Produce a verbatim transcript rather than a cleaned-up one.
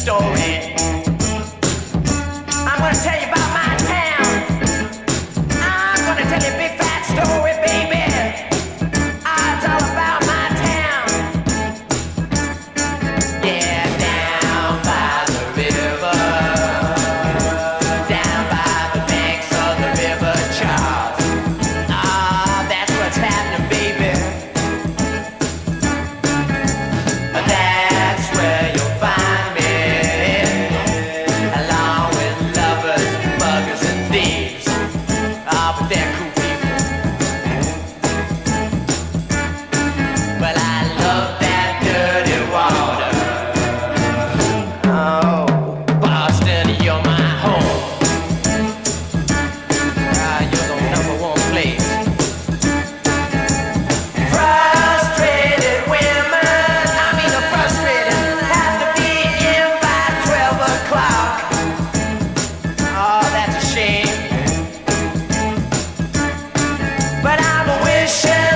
story. I'm gonna tell you about my town. I'm gonna tell you a big fat story, baby. Ah, it's all about my town. Yeah, down by the river, down by the banks of the river Charles. Ah, that's what's happening, baby. That's where you'll find me, along with lovers, muggers, and thieves. Ah, but they're cool people. Well, I love that dirty water. Oh, Boston, you're my home. Ah, you're the number one place. Frustrated women, I mean the frustrated, have to be in by twelve o'clock. Oh, that's a shame. But I'm wishing